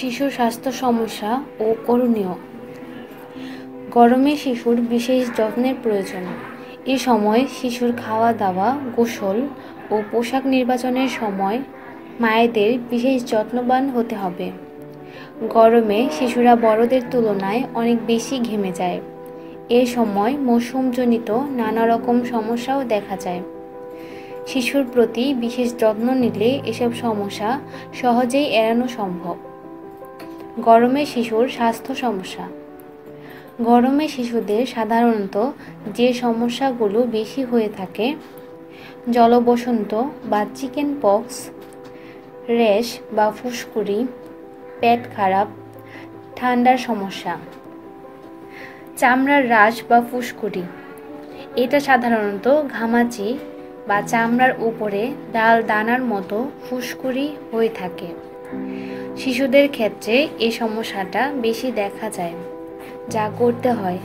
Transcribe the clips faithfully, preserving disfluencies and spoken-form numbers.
শিশুর স্বাস্থ্য সমস্যা ও করণীয়। গরমে শিশুর বিশেষ যত্নের প্রয়োজন। এ সময় শিশুর খাওয়া দাওয়া, গোসল ও পোশাক নির্বাচনের সময় মায়েদের বিশেষ যত্নবান হতে হবে। গরমে শিশুরা বড়দের তুলনায় অনেক বেশি ঘেমে যায়। এ সময় মৌসুমজনিত নানা রকম সমস্যাও দেখা যায়। শিশুর প্রতি বিশেষ যত্ন নিলে এসব সমস্যা সহজেই এড়ানো সম্ভব। গরমে শিশুর স্বাস্থ্য সমস্যা। গরমে শিশুদের সাধারণত যে সমস্যাগুলো বেশি হয়ে থাকে, জলবসন্ত বা চিকেন পক্স, র্যাশ বা ফুসকুড়ি, পেট খারাপ, ঠান্ডার সমস্যা। চামড়ার রাশ বা ফুসকুড়ি, এটা সাধারণত ঘামাচি বা চামড়ার উপরে ডাল দানার মতো ফুসকুড়ি হয়ে থাকে। শিশুদের ক্ষেত্রে এই সমস্যাটা বেশি দেখা যায়, যা করতে হয়।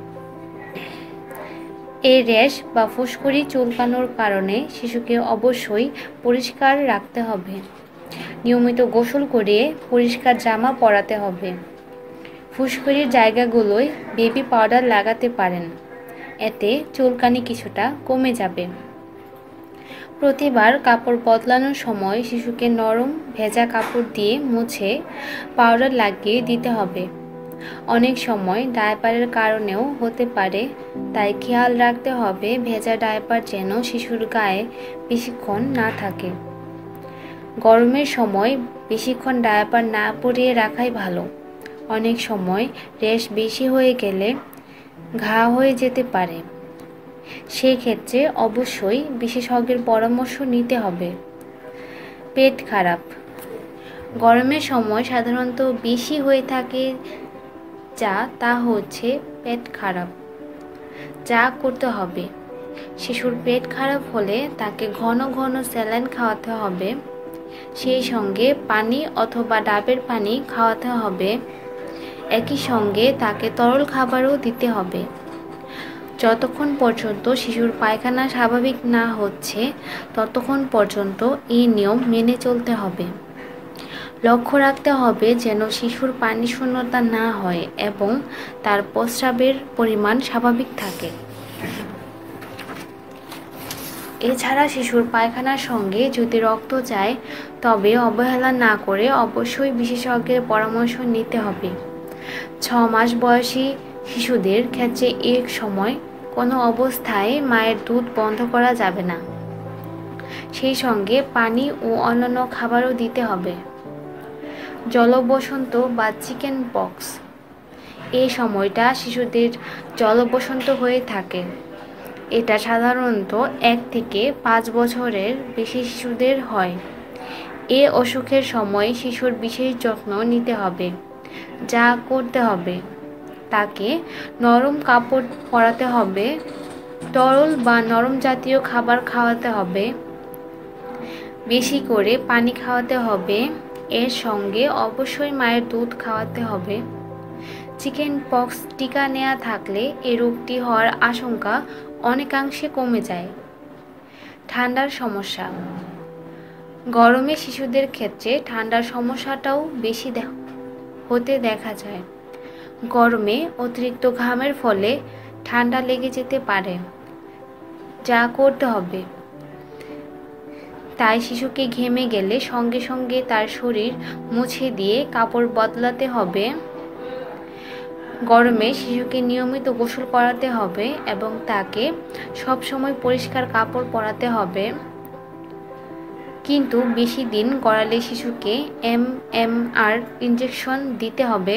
এই র্যাশ বা ফুসকুড়ি চুলকানোর কারণে শিশুকে অবশ্যই পরিষ্কার রাখতে হবে। নিয়মিত গোসল করে পরিষ্কার জামা পরাতে হবে। ফুসকুড়ির জায়গাগুলোয় বেবি পাউডার লাগাতে পারেন, এতে চুলকানি কিছুটা কমে যাবে। প্রতিবার কাপড় বদলানোর সময় শিশুকে নরম ভেজা কাপড় দিয়ে মুছে পাউডার লাগিয়ে দিতে হবে। অনেক সময় ডায়পারের কারণেও হতে পারে, তাই খেয়াল রাখতে হবে ভেজা ডায়পার যেন শিশুর গায়ে বেশিক্ষণ না থাকে। গরমের সময় বেশিক্ষণ ডায়পার না পরিয়ে রাখাই ভালো। অনেক সময় র্যাশ বেশি হয়ে গেলে ঘা হয়ে যেতে পারে। সেক্ষেত্রে অবশ্যই বিশেষজ্ঞের পরামর্শ নিতে হবে। পেট খারাপ। গরমের সময় সাধারণত বেশি হয়ে থাকে যা তা হচ্ছে পেট খারাপ। যা করতে হবে, শিশুর পেট খারাপ হলে তাকে ঘন ঘন স্যালাইন খাওয়াতে হবে। সেই সঙ্গে পানি অথবা ডাবের পানি খাওয়াতে হবে। একই সঙ্গে তাকে তরল খাবারও দিতে হবে। যতক্ষণ পর্যন্ত শিশুর পায়খানা স্বাভাবিক না হচ্ছে, ততক্ষণ পর্যন্ত এই নিয়ম মেনে চলতে হবে। লক্ষ্য রাখতে হবে যেন শিশুর পানি শূন্যতা না হয় এবং তার প্রস্রাবের পরিমাণ স্বাভাবিক থাকে। এছাড়া শিশুর পায়খানার সঙ্গে যদি রক্ত যায়, তবে অবহেলা না করে অবশ্যই বিশেষজ্ঞের পরামর্শ নিতে হবে। ছ মাস বয়সী শিশুদের ক্ষেত্রে এক সময় কোনো অবস্থায় মায়ের দুধ বন্ধ করা যাবে না। সেই সঙ্গে পানি ও অন্যান্য খাবারও দিতে হবে। জলবসন্ত বা চিকেন পক্স, এই সময়টা শিশুদের জলবসন্ত হয়ে থাকে। এটা সাধারণত এক থেকে পাঁচ বছরের বেশি শিশুদের হয়। এ অসুখের সময় শিশুর বিশেষ যত্ন নিতে হবে। যা করতে হবে, তাকে নরম কাপড় পরাতে হবে, তরল বা নরম জাতীয় খাবার খাওয়াতে হবে, বেশি করে পানি খাওয়াতে হবে। এর সঙ্গে অবশ্যই মায়ের দুধ খাওয়াতে হবে। চিকেন পক্স টিকা নেওয়া থাকলে এ রোগটি হওয়ার আশঙ্কা অনেকাংশে কমে যায়। ঠান্ডার সমস্যা। গরমে শিশুদের ক্ষেত্রে ঠান্ডার সমস্যাটাও বেশি হতে দেখা যায়। গরমে অতিরিক্ত ঘামের ফলে ঠান্ডা লেগে যেতে পারে। যা করতে হবে, তাই শিশুকে ঘেমে গেলে সঙ্গে সঙ্গে তার শরীর মুছে দিয়ে কাপড় বদলাতে হবে। গরমে শিশুকে নিয়মিত গোসল করাতে হবে এবং তাকে সবসময় পরিষ্কার কাপড় পরাতে হবে। কিন্তু বেশি দিন গড়ালে শিশুকে এম এম আর ইনজেকশন দিতে হবে।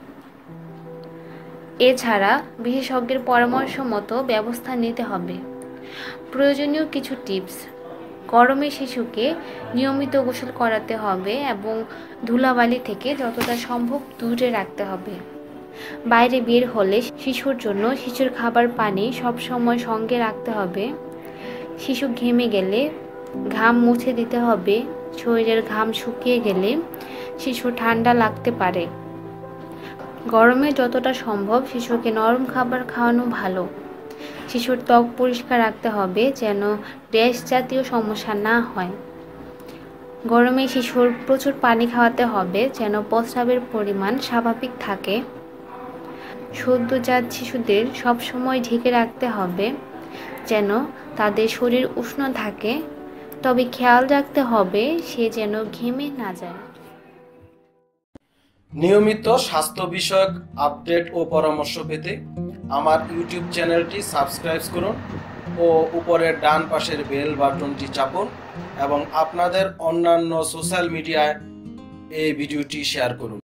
এছাড়া বিশেষজ্ঞের পরামর্শ মতো ব্যবস্থা নিতে হবে। প্রয়োজনীয় কিছু টিপস। গরমে শিশুকে নিয়মিত গোসল করাতে হবে এবং ধুলাবালি থেকে যতটা সম্ভব দূরে রাখতে হবে। বাইরে বের হলে শিশুর জন্য শিশুর খাবার পানি সবসময় সঙ্গে রাখতে হবে। শিশু ঘেমে গেলে ঘাম মুছে দিতে হবে। শরীরের ঘাম শুকিয়ে গেলে শিশু ঠান্ডা লাগতে পারে। গরমে যতটা সম্ভব শিশুকে নরম খাবার খাওয়ানো ভালো। শিশুর ত্বক পরিষ্কার রাখতে হবে যেন র্যাশ জাতীয় সমস্যা না হয়। গরমে শিশুর প্রচুর পানি খাওয়াতে হবে যেন প্রস্রাবের পরিমাণ স্বাভাবিক থাকে। সদ্যজাত শিশুদের সবসময় ঢেকে রাখতে হবে যেন তাদের শরীর উষ্ণ থাকে, তবে খেয়াল রাখতে হবে সে যেন ঘেমে না যায়। নিয়মিত স্বাস্থ্য বিষয়ক আপডেট ও পরামর্শ পেতে আমার ইউটিউব চ্যানেলটি সাবস্ক্রাইব করুন ও উপরের ডান পাশের বেল বাটনটি চাপুন এবং আপনাদের অন্যান্য সোশ্যাল মিডিয়ায় এই ভিডিওটি শেয়ার করুন।